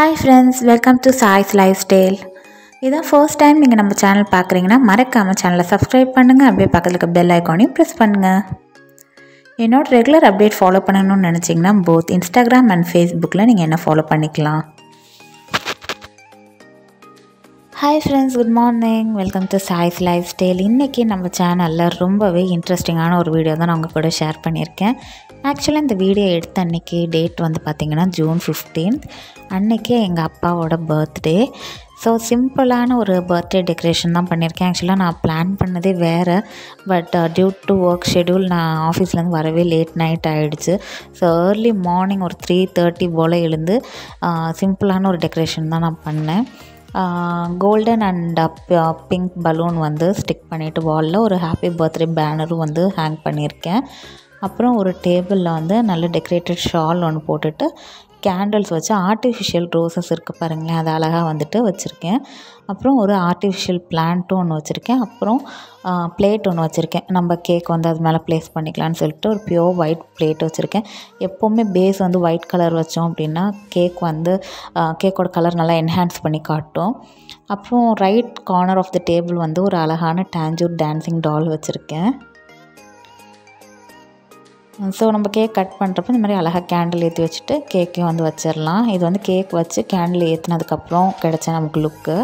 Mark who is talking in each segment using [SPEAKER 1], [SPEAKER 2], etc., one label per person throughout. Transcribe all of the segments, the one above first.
[SPEAKER 1] Hi friends, welcome to saislifestyle. இதான் first time நீங்கள் நம்ம சேனல் பார்க்குறீங்கன்னா மறக்காமல் சேனலை சப்ஸ்கிரைப் பண்ணுங்கள். அப்படியே பக்கத்தில் இருக்க பெல் ஐக்கானையும் ப்ரெஸ் பண்ணுங்கள். என்னோட ரெகுலர் அப்டேட் ஃபாலோ பண்ணணும்னு நினச்சிங்கன்னா போத் இன்ஸ்டாகிராம் அண்ட் ஃபேஸ்புக்கில் நீங்கள் என்ன ஃபாலோ பண்ணிக்கலாம். Hi friends, good morning, welcome to Sai's life style. இன்றைக்கி நம்ம சேனலில் ரொம்பவே இன்ட்ரெஸ்டிங்கான ஒரு வீடியோ தான் நான் உங்கள் கூட ஷேர் பண்ணியிருக்கேன். ஆக்சுவலாக இந்த வீடியோ எடுத்த அன்றைக்கி டேட் வந்து பார்த்திங்கன்னா June 15th. அன்றைக்கி எங்கள் அப்பாவோட பர்த்டே. ஸோ சிம்பிளான ஒரு பர்த்டே டெக்கரேஷன் தான் பண்ணியிருக்கேன். ஆக்சுவலாக நான் பிளான் பண்ணதே வேறு, but due to work schedule நான் ஆஃபீஸ்லேருந்து வரவே லேட் நைட் ஆகிடுச்சு. ஸோ ஏர்லி மார்னிங் ஒரு 3:30 போல் எழுந்து சிம்பிளான ஒரு டெக்கரேஷன் தான் நான் பண்ணேன். கோல்டன் அண்ட் பிங்க் பலூன் வந்து ஸ்டிக் பண்ணிவிட்டு வாலில் ஒரு ஹாப்பி பர்த்டே பேனரும் வந்து ஹேங் பண்ணியிருக்கேன். அப்புறம் ஒரு டேபிளில் வந்து நல்ல டெக்கரேட்டட் ஷால் ஒன்று போட்டுட்டு கேண்டில்ஸ் வச்சு ஆர்டிஃபிஷியல் ரோசஸ் இருக்குது பாருங்களேன், அது அழகாக வந்துட்டு வச்சுருக்கேன். அப்புறம் ஒரு ஆர்டிஃபிஷியல் பிளான்ட்டும் ஒன்று வச்சுருக்கேன். அப்புறம் பிளேட் ஒன்று வச்சுருக்கேன். நம்ம கேக் வந்து அது மேலே ப்ளேஸ் பண்ணிக்கலான்னு சொல்லிட்டு ஒரு பியோர் ஒயிட் பிளேட் வச்சுருக்கேன். எப்போவுமே பேஸ் வந்து ஒயிட் கலர் வச்சோம் அப்படின்னா கேக் வந்து கேக்கோட கலர் நல்லா என்ஹான்ஸ் பண்ணி காட்டும். அப்புறம் right corner of the table வந்து ஒரு அழகான டான்ஜூர் டான்சிங் டால் வச்சுருக்கேன். ஸோ நம்ம கேக் கட் பண்ணுறப்ப இந்த மாதிரி அழகாக கேண்டில் ஏற்றி வச்சுட்டு கேக்கையும் வந்து வச்சிடலாம். இது வந்து கேக் வச்சு கேண்டில் ஏற்றினதுக்கப்புறம் கிடச்ச நமக்கு லுக்கு.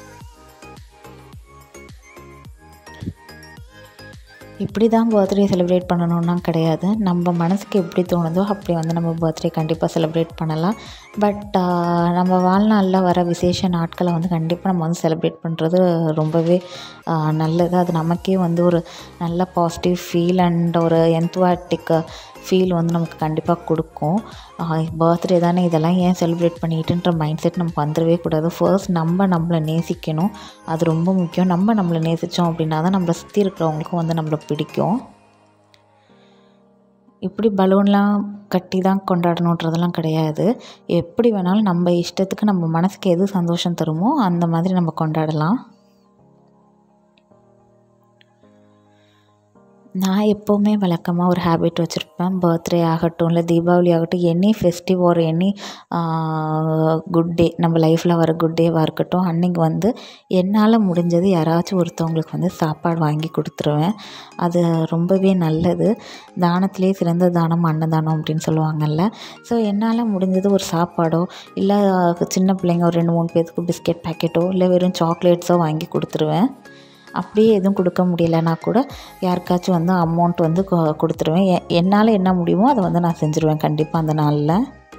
[SPEAKER 1] இப்படி தான் பர்த்டே செலிப்ரேட் பண்ணணுன்னா கிடையாது. நம்ம மனசுக்கு எப்படி தோணுதோ அப்படி வந்து நம்ம பர்த்டே கண்டிப்பாக செலிப்ரேட் பண்ணலாம். பட் நம்ம வாழ்நாளில் வர விசேஷ நாட்களை வந்து கண்டிப்பாக நம்ம வந்து செலிப்ரேட் பண்ணுறது ரொம்பவே நல்லது. அது நமக்கே வந்து ஒரு நல்ல பாசிட்டிவ் ஃபீல் அண்ட் ஒரு என்துவாட்டிக் ஃபீல் வந்து நமக்கு கண்டிப்பாக கொடுக்கும். பர்த்டே தானே, இதெல்லாம் ஏன் செலிப்ரேட் பண்ணிட்டுன்ற மைண்ட் செட் நமக்கு வந்துடவே கூடாது. ஃபர்ஸ்ட் நம்மளை நேசிக்கணும், அது ரொம்ப முக்கியம். நம்மளை நேசித்தோம் அப்படின்னா தான் நம்மளை சுற்றி இருக்கிறவங்களுக்கும் வந்து நம்மளை பிடிக்கும். இப்படி பலூன்லாம் கட்டி தான் கொண்டாடணுன்றதெல்லாம் கிடையாது. எப்படி வேணாலும் நம்ம இஷ்டத்துக்கு நம்ம மனசுக்கு எது சந்தோஷம் தருமோ அந்த மாதிரி நம்ம கொண்டாடலாம். நான் எப்போவுமே வழக்கமாக ஒரு ஹேபிட் வச்சுருப்பேன். பர்த்டே ஆகட்டும் இல்லை தீபாவளி ஆகட்டும், எனி ஃபெஸ்டிவ் ஒரு எனி குட் டே, நம்ம லைஃப்பில் வர குட் டேவாக இருக்கட்டும், அன்றைக்கி வந்து என்னால் முடிஞ்சது யாராச்சும் ஒருத்தவங்களுக்கு வந்து சாப்பாடு வாங்கி கொடுத்துருவேன். அது ரொம்பவே நல்லது. தானத்திலே சிறந்த தானம் அன்னதானம் அப்படின்னு சொல்லுவாங்கள்ல. ஸோ என்னால் முடிஞ்சது ஒரு சாப்பாடோ இல்லை சின்ன பிள்ளைங்க ஒரு 2-3 பேருக்கு பிஸ்கெட் பேக்கெட்டோ இல்லை வெறும் சாக்லேட்ஸோ வாங்கி கொடுத்துருவேன். அப்படியே எதுவும் கொடுக்க முடியலைன்னா கூட யாருக்காச்சும் வந்து அமௌண்ட் வந்து கொடுத்துருவேன். என்னால் என்ன முடியுமோ அதை வந்து நான் செஞ்சுருவேன் கண்டிப்பாக அந்த நாளில்.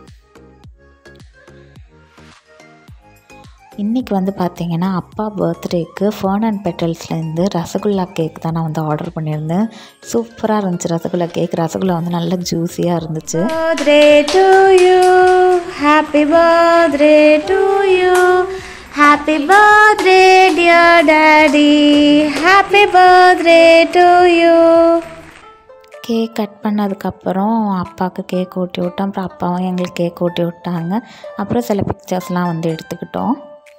[SPEAKER 1] இன்றைக்கி வந்து பார்த்திங்கன்னா அப்பா பர்த்டேக்கு ஃபர்ன் அண்ட் பெட்டல்ஸ்லேருந்து ரசகுல்லா கேக் தான் நான் வந்து ஆர்டர் பண்ணியிருந்தேன். சூப்பராக இருந்துச்சு ரசகுல்லா கேக். ரசகுல்லா வந்து நல்லா ஜூஸியாக இருந்துச்சு. Birthday to you, happy birthday to you, happy birthday dear daddy, happy birthday to you. Cake cut பண்ணதுக்கப்புறம் அப்பாவுக்கு கேக் ஊட்டி விட்டோம். அப்புறம் அப்பாவும் எங்களுக்கு கேக் ஊட்டி விட்டாங்க. அப்புறம் சில பிக்சர்ஸ்லாம் வந்து எடுத்துக்கிட்டோம்.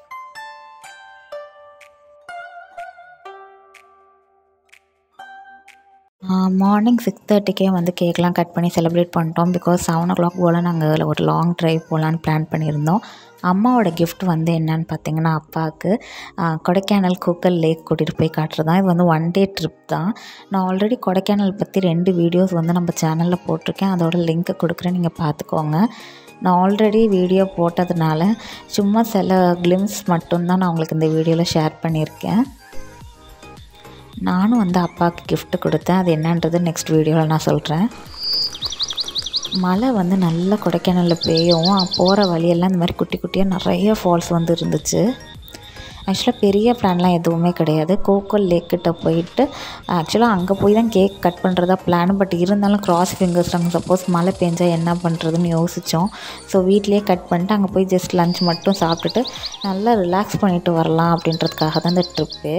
[SPEAKER 1] மார்னிங் 6:30க்கே வந்து கேக்லாம் கட் பண்ணி செலிப்ரேட் பண்ணிட்டோம். பிகாஸ் 7 o'clock போல் நாங்கள் ஒரு லாங் ட்ரைவ் போகலான்னு பிளான் பண்ணியிருந்தோம். அம்மாவோட கிஃப்ட் வந்து என்னன்னு பார்த்தீங்கன்னா அப்பாவுக்கு கொடைக்கானல் கூக்கல் லேக் கூட்டிகிட்டு போய் காட்டுறது தான். இது வந்து 1 day ட்ரிப் தான். நான் ஆல்ரெடி கொடைக்கானல் பற்றி 2 வீடியோஸ் வந்து நம்ம சேனலில் போட்டிருக்கேன். அதோட லிங்க்கை கொடுக்குறேன், நீங்கள் பார்த்துக்கோங்க. நான் ஆல்ரெடி வீடியோ போட்டதுனால சும்மா சில கிளிம்ஸ் மட்டும்தான் நான் உங்களுக்கு இந்த வீடியோவில் ஷேர் பண்ணியிருக்கேன். நானும் வந்து அப்பாவுக்கு கிஃப்ட் கொடுத்தேன். அது என்னன்றது நெக்ஸ்ட் வீடியோவில் நான் சொல்கிறேன். மழை வந்து நல்லா கொடைக்கானலில் பெய்யவும் போகிற வழியெல்லாம் இந்த மாதிரி குட்டி குட்டியாக நிறைய ஃபால்ஸ் வந்து இருந்துச்சு. ஆக்சுவலாக பெரிய பிளான்லாம் எதுவுமே கிடையாது. கோக்கல் லேக் கிட்ட போயிட்டு ஆக்சுவலாக அங்கே போய் தான் கேக் கட் பண்ணுறதா பிளான். பட் இருந்தாலும் கிராஸ் ஃபிங்கர்ஸ் நாங்கள் சப்போஸ் மழை பெஞ்சால் என்ன பண்ணுறதுன்னு யோசித்தோம். ஸோ வீட்லேயே கட் பண்ணிட்டு அங்கே போய் ஜஸ்ட் லஞ்ச் மட்டும் சாப்பிட்டுட்டு நல்லா ரிலாக்ஸ் பண்ணிவிட்டு வரலாம் அப்படின்றதுக்காக தான் இந்த ட்ரிப்பு.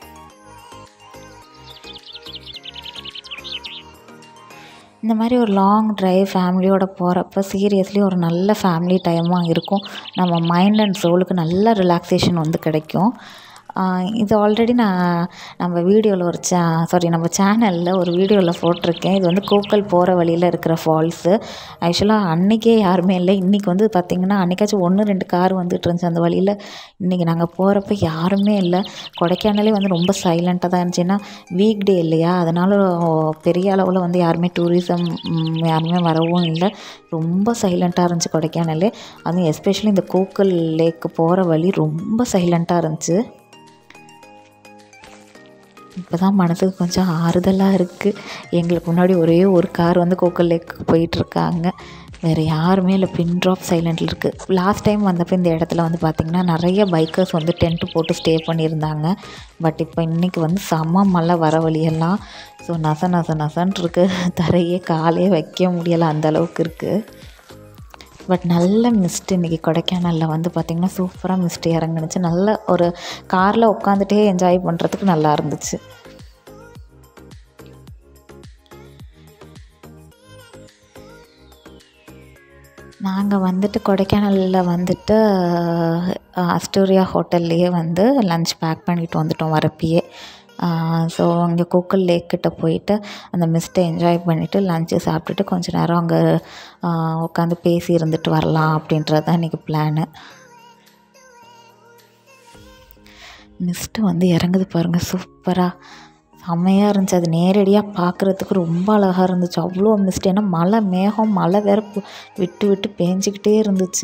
[SPEAKER 1] இந்த மாதிரி ஒரு லாங் ட்ரைவ் ஃபேமிலியோடு போகிறப்ப சீரியஸ்லி ஒரு நல்ல ஃபேமிலி டைமாக இருக்கும். நம்ம மைண்ட் அண்ட் சோலுக்கு நல்ல ரிலாக்ஸேஷன் வந்து கிடைக்கும். இது ஆல்ரெடி நம்ம வீடியோவில் நம்ம சேனலில் ஒரு வீடியோவில் போட்டிருக்கேன். இது வந்து கோக்கல் போகிற வழியில் இருக்கிற ஃபால்ஸு. ஆக்சுவலாக அன்றைக்கே யாருமே இல்லை. இன்றைக்கி வந்து பார்த்திங்கன்னா அன்றைக்காச்சும் 1-2 கார் வந்துட்டு இருந்துச்சு அந்த வழியில். இன்றைக்கி நாங்கள் போகிறப்ப யாருமே இல்லை. கொடைக்கானலே வந்து ரொம்ப சைலண்ட்டாக தான் இருந்துச்சு. ஏன்னா வீக் டே இல்லையா, அதனால் பெரிய அளவில் வந்து யாருமே டூரிசம் யாருமே வரவும் இல்லை. ரொம்ப சைலண்ட்டாக இருந்துச்சு கொடைக்கானலே. அதுவும் எஸ்பெஷலி இந்த கோக்கல் லேக்கு போகிற வழி ரொம்ப சைலண்ட்டாக இருந்துச்சு. இப்போ தான் மனதுக்கு கொஞ்சம் ஆறுதலாக இருக்குது. எங்களுக்கு முன்னாடி ஒரே ஒரு கார் வந்து கோக்கல் லேக்கு போயிட்டுருக்காங்க. வேறு யாருமே இல்லை. பின் ட்ராப் சைலண்டில் இருக்குது. லாஸ்ட் டைம் வந்தப்போ இந்த இடத்துல வந்து பார்த்திங்கன்னா நிறைய பைக்கர்ஸ் வந்து டென்ட்டு போட்டு ஸ்டே பண்ணியிருந்தாங்க. பட் இப்போ இன்றைக்கி வந்து செம்ம மழை வர வழியெல்லாம். ஸோ நசன்ட்டு இருக்குது. தரையே காலே வைக்க முடியலை, அந்தளவுக்கு இருக்குது. பட் நல்ல மிஸ்ட்டு இன்றைக்கி கொடைக்கானலில் வந்து பார்த்திங்கன்னா சூப்பராக மிஸ்ட்டு இறங்குனுச்சு. நல்ல ஒரு காரில் உட்காந்துட்டே என்ஜாய் பண்ணுறதுக்கு நல்லா இருந்துச்சு. நாங்கள் வந்துட்டு கொடைக்கானலில் வந்துட்டு அஸ்டோரியா ஹோட்டல்லையே வந்து லன்ச் பேக் பண்ணிட்டு வந்துட்டோம் வரப்பையே. ஸோ அங்கே கோக்கல் லேக் கிட்ட போயிட்டு அந்த மிஸ்ட்டை என்ஜாய் பண்ணிவிட்டு லன்ச்சு சாப்பிட்டுட்டு கொஞ்சம் நேரம் அங்கே உட்காந்து பேசி இருந்துட்டு வரலாம் அப்படின்றது தான் இன்றைக்கி பிளானு. மிஸ்ட்டு வந்து இறங்குது பாருங்கள், சூப்பராக செம்மையாக இருந்துச்சு. அது நேரடியாக பார்க்குறதுக்கு ரொம்ப அழகாக இருந்துச்சு. அவ்வளோ மிஸ்ட். ஏன்னா மழை வேறு விட்டு விட்டு பேஞ்சிக்கிட்டே இருந்துச்சு.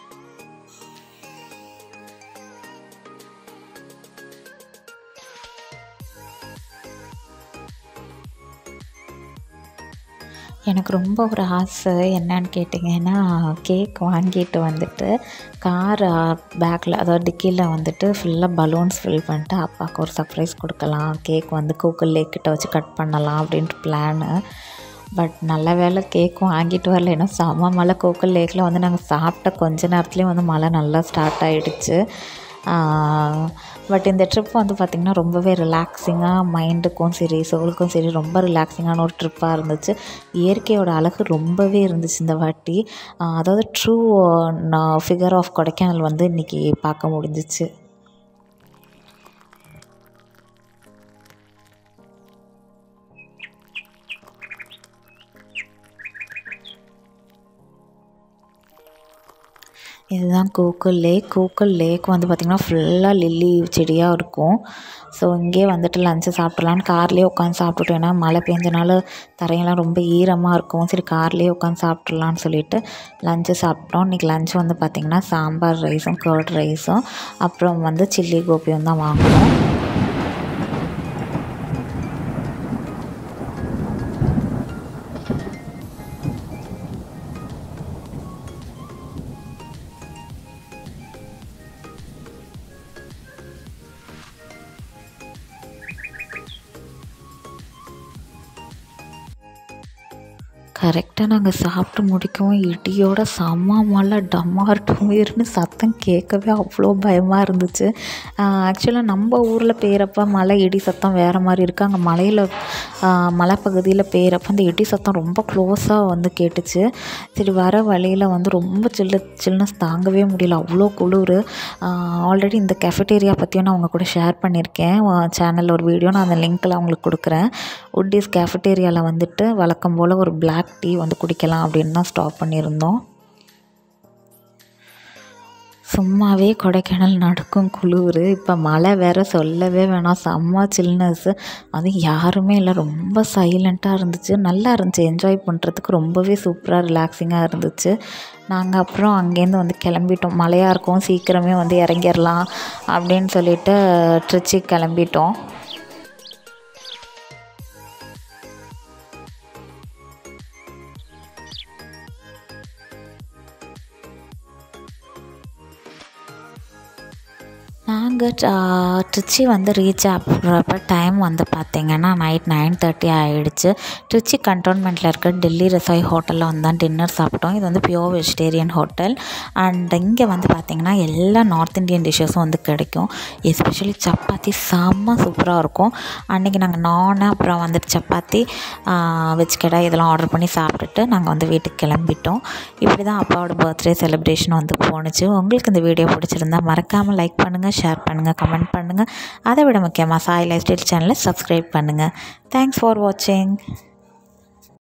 [SPEAKER 1] எனக்கு ரொம்ப ஒரு ஆசை என்னன்னு கேட்டிங்கன்னா, கேக் வாங்கிட்டு வந்துட்டு கார் பேக்கில், அதாவது டிக்கியில் வந்துட்டு ஃபுல்லாக பலூன்ஸ் ஃபில் பண்ணிட்டு அப்பாவுக்கு ஒரு சர்ப்ரைஸ் கொடுக்கலாம். கேக் வந்து கோக்கல் லேக் கிட்ட வச்சு கட் பண்ணலாம் அப்படின்ட்டு பிளானு. பட் நல்ல வேளை கேக்கும் வாங்கிட்டு வரல. ஏன்னா செம மழை. கோக்கல் லேக்கில் வந்து நாங்கள் சாப்பிட்ட கொஞ்ச நேரத்துலேயே வந்து மழை நல்லா ஸ்டார்ட் ஆகிடுச்சு. பட் இந்த ட்ரிப் வந்து பார்த்திங்கன்னா ரொம்பவே ரிலாக்ஸிங்காக, மைண்டுக்கும் சரி சோலுக்கும் சரி ரொம்ப ரிலாக்ஸிங்கான ஒரு ட்ரிப்பாக இருந்துச்சு. இயற்கையோட அழகு ரொம்பவே இருந்துச்சு இந்த வாட்டி. அதாவது ட்ரூ ஃபிகர் ஆஃப் கொடைக்கானல் வந்து இன்றைக்கி பார்க்க முடிஞ்சிச்சு. இதுதான் கோக்கல் லேக் வந்து பார்த்திங்கன்னா ஃபுல்லாக லில்லி செடியாக இருக்கும். ஸோ இங்கேயே வந்துட்டு லஞ்சு சாப்பிட்லான்னு கார்லேயே உட்காந்து சாப்பிட்டுட்டோம். ஏன்னா மழை பெஞ்சனால தரையெல்லாம் ரொம்ப ஈரமாக இருக்கும். சரி கார்லேயே உட்காந்து சாப்பிட்றலான்னு சொல்லிட்டு லஞ்சு சாப்பிட்டோம். இன்றைக்கி லஞ்சு வந்து பார்த்திங்கன்னா சாம்பார் ரைஸும் கர்ட் ரைஸும் அப்புறம் வந்து சில்லி கோபியும் தான் வாங்கினோம். கரெக்டாக நாங்கள் சாப்பிட்டு முடிக்கவும் இடியோட செம்ம மழை, டமார் டுமீர்னு சத்தம் கேட்கவே அவ்வளோ பயமாக இருந்துச்சு. ஆக்சுவலாக நம்ம ஊரில் பெய்கிறப்ப மழை இடி சத்தம் வேறு மாதிரி இருக்குது. அங்கே மலைப்பகுதியில் பெய்கிறப்ப அந்த இடி சத்தம் ரொம்ப க்ளோஸாக வந்து கேட்டுச்சு. சரி வர வழியில் வந்து ரொம்ப சில்னஸ் தாங்கவே முடியல, அவ்வளோ குளிர். ஆல்ரெடி இந்த கெஃபட்டேரியா பற்றியும் நான் அவங்க கூட ஷேர் பண்ணியிருக்கேன் சேனலில் ஒரு வீடியோ. நான் அந்த லிங்க்கில் அவங்களுக்கு கொடுக்குறேன். உட்டிஸ் கெஃபட்டேரியாவில் வந்துட்டு வழக்கம் போல் ஒரு பிளாக் டீ வந்து குடிக்கலாம் அப்படின்னு தான் ஸ்டாப் பண்ணியிருந்தோம். சும்மாவே கொடைக்கானல் நடக்கும் குளிர், இப்போ மழை வேறு சொல்லவே வேணாம், செம்ம சில்னஸ்ஸு. அதுவும் யாருமே இல்லை, ரொம்ப சைலண்ட்டாக இருந்துச்சு. நல்லா இருந்துச்சு, என்ஜாய் பண்ணுறதுக்கு ரொம்பவே சூப்பராக ரிலாக்ஸிங்காக இருந்துச்சு. நாங்கள் அப்புறம் அங்கேருந்து வந்து கிளம்பிட்டோம். மழையாக இருக்கும், சீக்கிரமே வந்து இறங்கிடலாம் அப்படின்னு சொல்லிட்டு ட்ரிச்சி கிளம்பிட்டோம். நாங்கள் ட்ரிச்சி வந்து ரீச் ஆகிறப்ப டைம் வந்து பார்த்திங்கன்னா நைட் 9:30 ஆகிடுச்சு. ட்ரிச்சி கண்டோன்மெண்ட்டில் இருக்க டெல்லி ரசாய் ஹோட்டலில் வந்து தான் டின்னர் சாப்பிட்டோம். இது வந்து பியோர் வெஜிடேரியன் ஹோட்டல். அண்ட் இங்கே வந்து பார்த்திங்கன்னா எல்லா நார்த் இந்தியன் டிஷ்ஷஸும் வந்து கிடைக்கும். எஸ்பெஷலி சப்பாத்தி செம்ம சூப்பராக இருக்கும். அன்றைக்கி நாங்கள் நானு அப்புறம் வந்துட்டு சப்பாத்தி, வெஜ் கடை இதெல்லாம் ஆர்டர் பண்ணி சாப்பிட்டுட்டு நாங்கள் வந்து வீட்டுக்கு கிளம்பிட்டோம். இப்படி தான் அப்பாவோட பர்த்டே செலிப்ரேஷன் வந்து போணுச்சு. உங்களுக்கு இந்த வீடியோ பிடிச்சிருந்தா மறக்காமல் லைக் பண்ணுங்கள், ஷேர் பண்ணுங்கள், கமெண்ட் பண்ணுங்கள். அதை விட முக்கியமாக சாய் லைஃப் ஸ்டைல் சேனலை சப்ஸ்கிரைப் பண்ணுங்கள். தேங்க்ஸ் ஃபார் வாட்சிங்.